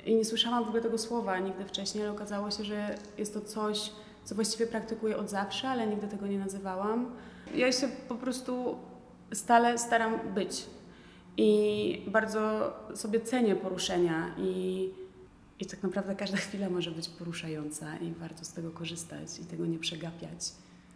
I nie słyszałam w ogóle tego słowa nigdy wcześniej, ale okazało się, że jest to coś, co właściwie praktykuję od zawsze, ale nigdy tego nie nazywałam. Ja się po prostu stale staram być i bardzo sobie cenię poruszenia i tak naprawdę każda chwila może być poruszająca i warto z tego korzystać i tego nie przegapiać.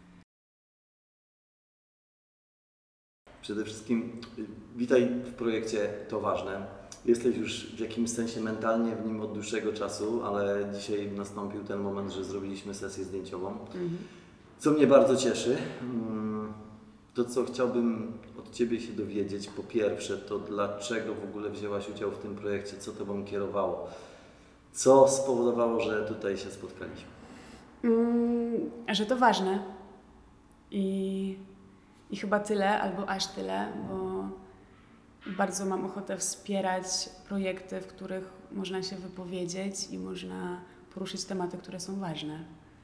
Przede wszystkim witaj w projekcie To Ważne. Jesteś już w jakimś sensie mentalnie w nim od dłuższego czasu, ale dzisiaj nastąpił ten moment, że zrobiliśmy sesję zdjęciową, co mnie bardzo cieszy. To, co chciałbym od Ciebie się dowiedzieć, po pierwsze, to dlaczego w ogóle wzięłaś udział w tym projekcie, co Tobą kierowało, co spowodowało, że tutaj się spotkaliśmy? Że to ważne i chyba tyle, albo aż tyle, bo bardzo mam ochotę wspierać projekty, w których można się wypowiedzieć i można poruszyć tematy, które są ważne.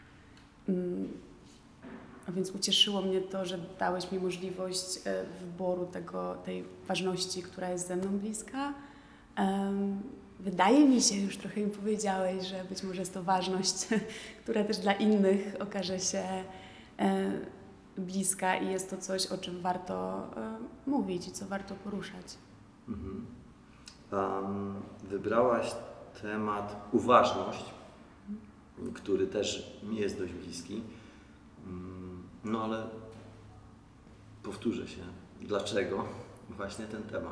A więc ucieszyło mnie to, że dałeś mi możliwość wyboru tej ważności, która jest ze mną bliska. Wydaje mi się, już trochę mi powiedziałeś, że być może jest to ważność, która też dla innych okaże się bliska i jest to coś, o czym warto mówić i co warto poruszać. Wybrałaś temat uważność, który też mi jest dość bliski. No ale powtórzę się, dlaczego właśnie ten temat?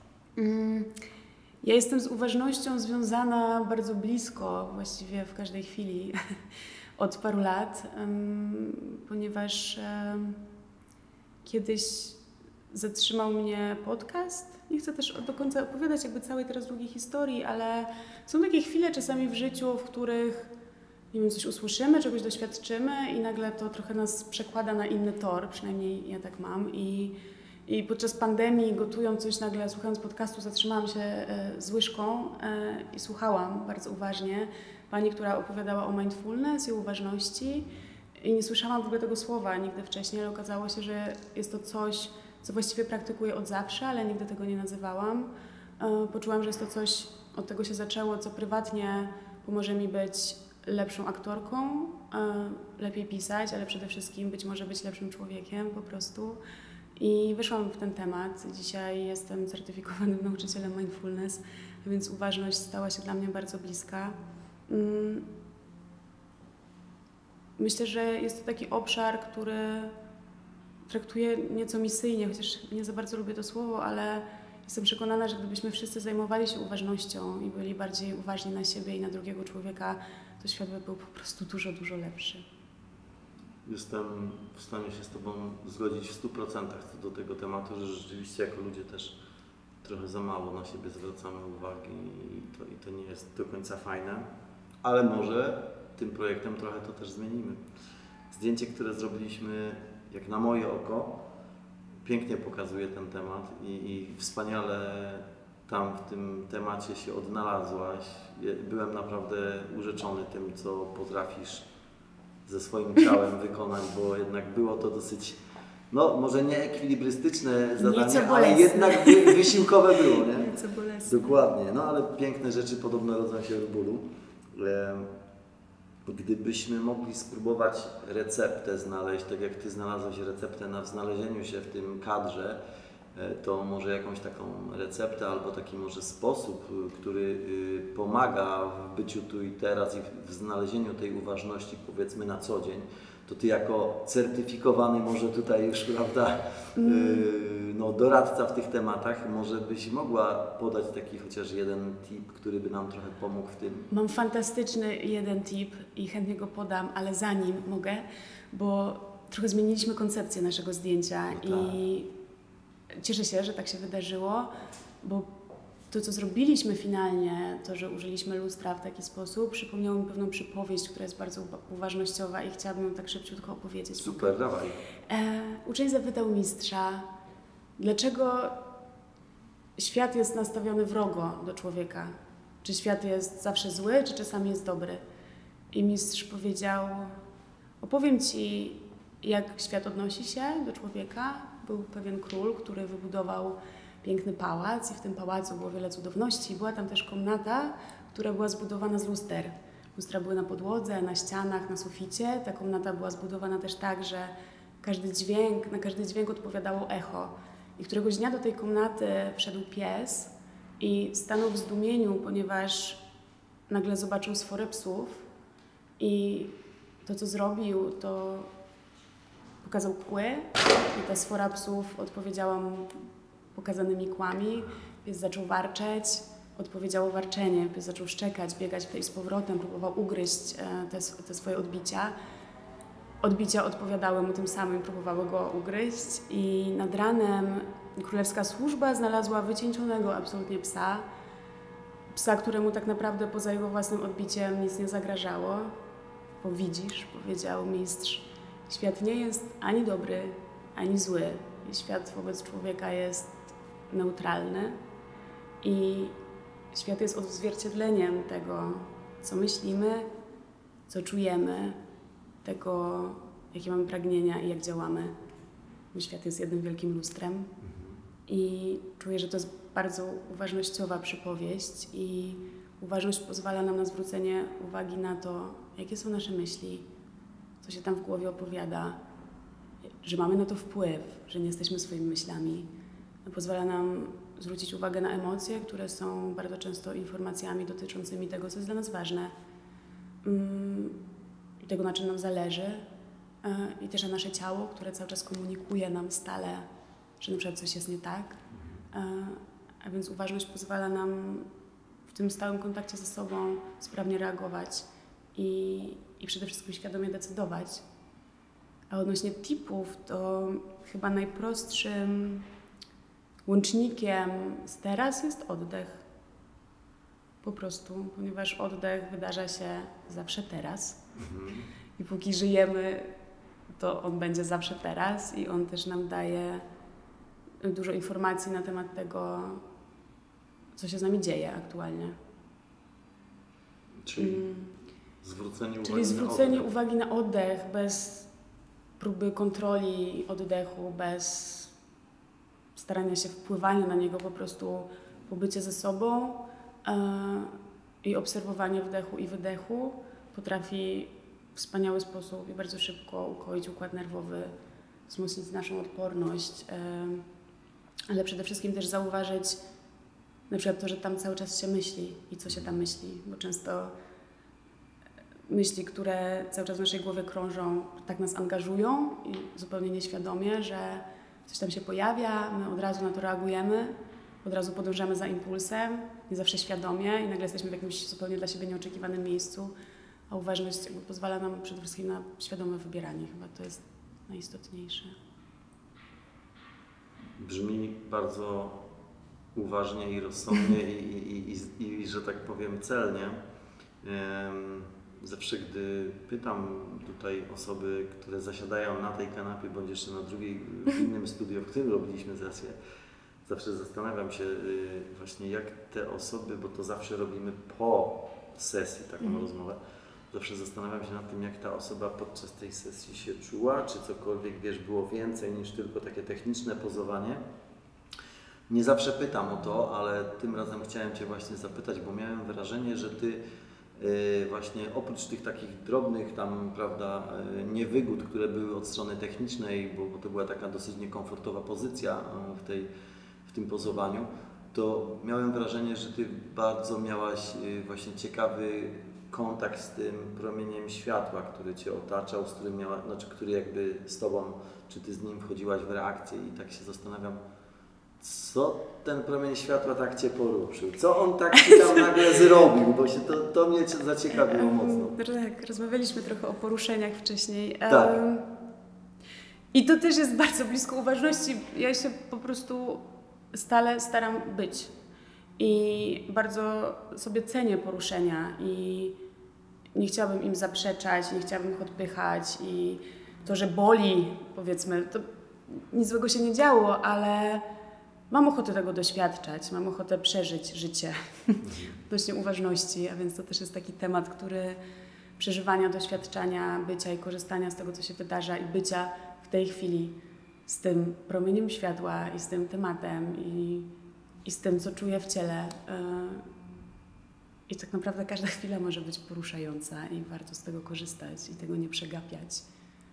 Ja jestem z uważnością związana bardzo blisko, właściwie w każdej chwili, od paru lat, ponieważ kiedyś zatrzymał mnie podcast. Nie chcę też do końca opowiadać jakby całej teraz długiej historii, ale są takie chwile czasami w życiu, w których nie wiem, coś usłyszymy, czegoś doświadczymy i nagle to trochę nas przekłada na inny tor, przynajmniej ja tak mam. I podczas pandemii, gotując coś, nagle słuchając podcastu, zatrzymałam się z łyżką i słuchałam bardzo uważnie pani, która opowiadała o mindfulness i uważności i nie słyszałam w ogóle tego słowa nigdy wcześniej, ale okazało się, że jest to coś, co właściwie praktykuję od zawsze, ale nigdy tego nie nazywałam. Poczułam, że jest to coś, od tego się zaczęło, co prywatnie pomoże mi być lepszą aktorką, lepiej pisać, ale przede wszystkim być może być lepszym człowiekiem po prostu. I wyszłam w ten temat. Dzisiaj jestem certyfikowanym nauczycielem mindfulness, więc uważność stała się dla mnie bardzo bliska. Myślę, że jest to taki obszar, który traktuję nieco misyjnie, chociaż nie za bardzo lubię to słowo, ale jestem przekonana, że gdybyśmy wszyscy zajmowali się uważnością i byli bardziej uważni na siebie i na drugiego człowieka, to świat by był po prostu dużo, dużo lepszy. Jestem w stanie się z Tobą zgodzić w 100% co do tego tematu, że rzeczywiście jako ludzie też trochę za mało na siebie zwracamy uwagi i to nie jest do końca fajne, ale może tym projektem trochę to też zmienimy. Zdjęcie, które zrobiliśmy, jak na moje oko, pięknie pokazuje ten temat i wspaniale tam w tym temacie się odnalazłaś. Byłem naprawdę urzeczony tym, co potrafisz ze swoim ciałem wykonać, bo jednak było to dosyć, no może nie ekwilibrystyczne zadanie, ale jednak wysiłkowe było, nie? Nieco bolesne. Dokładnie, no ale piękne rzeczy podobno rodzą się od bólu. Gdybyśmy mogli spróbować receptę znaleźć, tak jak Ty znalazłeś receptę na znalezieniu się w tym kadrze, to może jakąś taką receptę albo taki może sposób, który pomaga w byciu tu i teraz i w znalezieniu tej uważności, powiedzmy na co dzień, to Ty jako certyfikowany może tutaj już, prawda, no, doradca w tych tematach, może byś mogła podać taki chociaż jeden tip, który by nam trochę pomógł w tym? Mam fantastyczny jeden tip i chętnie go podam, ale zanim mogę, bo trochę zmieniliśmy koncepcję naszego zdjęcia no tak. I cieszę się, że tak się wydarzyło, bo to, co zrobiliśmy finalnie, to, że użyliśmy lustra w taki sposób, przypomniało mi pewną przypowieść, która jest bardzo uważnościowa i chciałabym ją tak szybciutko opowiedzieć. Super, dawaj. Uczeń zapytał mistrza, dlaczego świat jest nastawiony wrogo do człowieka? Czy świat jest zawsze zły, czy czasami jest dobry? I mistrz powiedział, opowiem Ci, jak świat odnosi się do człowieka. Był pewien król, który wybudował piękny pałac i w tym pałacu było wiele cudowności. Była tam też komnata, która była zbudowana z luster. Lustra były na podłodze, na ścianach, na suficie. Ta komnata była zbudowana też tak, że na każdy dźwięk odpowiadało echo. I któregoś dnia do tej komnaty wszedł pies i stanął w zdumieniu, ponieważ nagle zobaczył sforę psów i to, co zrobił, to pokazał kły i ta sfora psów odpowiedziała mu pokazanymi kłami. Pies zaczął warczeć, odpowiedziało warczenie. Pies zaczął szczekać, biegać w tej z powrotem, próbował ugryźć te swoje odbicia. Odbicia odpowiadały mu tym samym, próbowały go ugryźć i nad ranem królewska służba znalazła wycieńczonego absolutnie psa. Psa, któremu tak naprawdę poza jego własnym odbiciem nic nie zagrażało. Bo widzisz, powiedział mistrz, świat nie jest ani dobry, ani zły. Świat wobec człowieka jest neutralny i świat jest odzwierciedleniem tego, co myślimy, co czujemy, tego, jakie mamy pragnienia i jak działamy. Bo świat jest jednym wielkim lustrem i czuję, że to jest bardzo uważnościowa przypowieść i uważność pozwala nam na zwrócenie uwagi na to, jakie są nasze myśli, co się tam w głowie opowiada, że mamy na to wpływ, że nie jesteśmy swoimi myślami. Pozwala nam zwrócić uwagę na emocje, które są bardzo często informacjami dotyczącymi tego, co jest dla nas ważne, tego, na czym nam zależy i też na nasze ciało, które cały czas komunikuje nam stale, że na przykład coś jest nie tak. A więc uważność pozwala nam w tym stałym kontakcie ze sobą sprawnie reagować i przede wszystkim świadomie decydować. A odnośnie tipów, to chyba najprostszym łącznikiem z teraz jest oddech. Po prostu, ponieważ oddech wydarza się zawsze teraz. I póki żyjemy, to on będzie zawsze teraz i on też nam daje dużo informacji na temat tego, co się z nami dzieje aktualnie. Czyli zwrócenie uwagi na oddech bez próby kontroli oddechu, bez starania się wpływania na niego, po prostu pobycie ze sobą i obserwowanie wdechu i wydechu potrafi w wspaniały sposób i bardzo szybko ukoić układ nerwowy, wzmocnić naszą odporność, ale przede wszystkim też zauważyć na przykład to, że tam cały czas się myśli i co się tam myśli, bo często myśli, które cały czas w naszej głowie krążą, tak nas angażują i zupełnie nieświadomie, że coś tam się pojawia, my od razu na to reagujemy, od razu podążamy za impulsem, nie zawsze świadomie i nagle jesteśmy w jakimś zupełnie dla siebie nieoczekiwanym miejscu, a uważność jakby pozwala nam przede wszystkim na świadome wybieranie. Chyba to jest najistotniejsze. Brzmi bardzo uważnie i rozsądnie i że tak powiem celnie. Zawsze gdy pytam tutaj osoby, które zasiadają na tej kanapie bądź jeszcze na drugiej, w innym studiu, w którym robiliśmy sesję, zawsze zastanawiam się właśnie jak te osoby, bo to zawsze robimy po sesji taką rozmowę, zawsze zastanawiam się nad tym, jak ta osoba podczas tej sesji się czuła, czy cokolwiek, wiesz, było więcej niż tylko takie techniczne pozowanie. Nie zawsze pytam o to, ale tym razem chciałem Cię właśnie zapytać, bo miałem wrażenie, że Ty właśnie oprócz tych takich drobnych tam, prawda, niewygód, które były od strony technicznej, bo to była taka dosyć niekomfortowa pozycja w tym pozowaniu, to miałem wrażenie, że Ty bardzo miałaś właśnie ciekawy kontakt z tym promieniem światła, który Cię otaczał, z którym który jakby z Tobą, czy Ty z nim wchodziłaś w reakcję i tak się zastanawiam, co ten promień światła tak Cię poruszył? Co on tak Ci tam nagle zrobił? Bo się to mnie zaciekawiło mocno. Tak, rozmawialiśmy trochę o poruszeniach wcześniej. Tak. I to też jest bardzo blisko uważności. Ja się po prostu stale staram być. I bardzo sobie cenię poruszenia i nie chciałabym im zaprzeczać, nie chciałabym ich odpychać i to, że boli, powiedzmy, to nic złego się nie działo, ale mam ochotę tego doświadczać, mam ochotę przeżyć życie odnośnie uważności, a więc to też jest taki temat, który przeżywania, doświadczania, bycia i korzystania z tego, co się wydarza i bycia w tej chwili z tym promieniem światła i z tym tematem i z tym, co czuję w ciele. I tak naprawdę każda chwila może być poruszająca i warto z tego korzystać i tego nie przegapiać.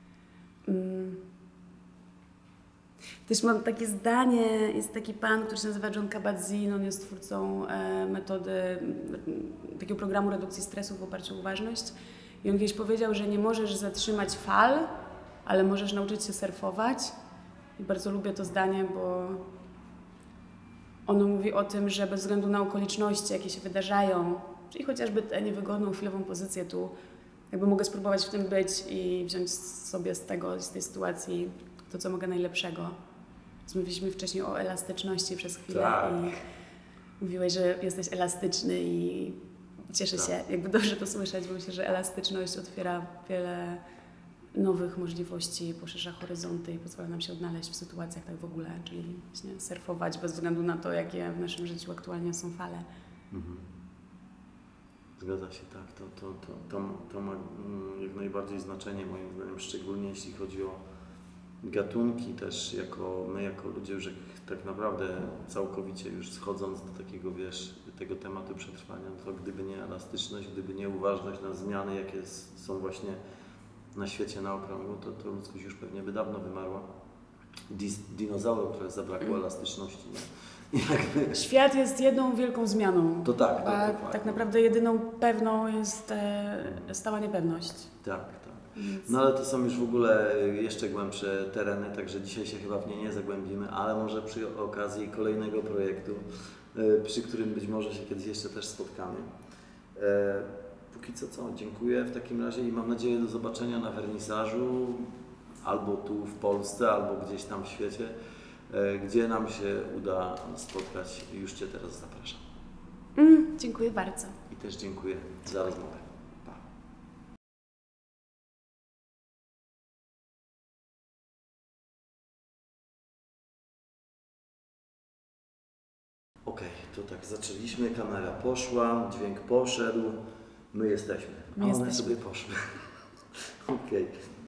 Też mam takie zdanie, jest taki pan, który się nazywa Jon Kabat-Zinn, on jest twórcą metody, takiego programu redukcji stresu w oparciu o uważność. I on kiedyś powiedział, że nie możesz zatrzymać fal, ale możesz nauczyć się surfować. I bardzo lubię to zdanie, bo ono mówi o tym, że bez względu na okoliczności, jakie się wydarzają, czyli chociażby tę niewygodną, chwilową pozycję tu, jakby mogę spróbować w tym być i wziąć sobie z tej sytuacji to, co mogę najlepszego. Mówiliśmy wcześniej o elastyczności przez chwilę i mówiłeś, że jesteś elastyczny i cieszę się, jakby dobrze to słyszeć, bo myślę, że elastyczność otwiera wiele nowych możliwości, poszerza horyzonty i pozwala nam się odnaleźć w sytuacjach tak w ogóle, czyli właśnie surfować bez względu na to, jakie w naszym życiu aktualnie są fale. Zgadza się, tak. To ma jak najbardziej znaczenie moim zdaniem, szczególnie jeśli chodzi o gatunki też, my jako ludzie już tak naprawdę całkowicie już schodząc do takiego, tego tematu przetrwania, to gdyby nie elastyczność, gdyby nie uważność na zmiany, jakie są właśnie na świecie na okrągło, to ludzkość już pewnie by dawno wymarła. Dinozaurom trochę zabrakło elastyczności. Nie? Świat jest jedną wielką zmianą. To tak. Tak naprawdę jedyną pewną jest stała niepewność. Tak. No ale to są już w ogóle jeszcze głębsze tereny, także dzisiaj się chyba w nie nie zagłębimy, ale może przy okazji kolejnego projektu, przy którym być może się kiedyś jeszcze też spotkamy. Póki co, dziękuję w takim razie i mam nadzieję do zobaczenia na wernisażu, albo tu w Polsce, albo gdzieś tam w świecie, gdzie nam się uda spotkać. Już Cię teraz zapraszam. Dziękuję bardzo. I też dziękuję za rozmowę. Okej, to tak zaczęliśmy, kamera poszła, dźwięk poszedł, my jesteśmy. A one sobie poszły. Okej.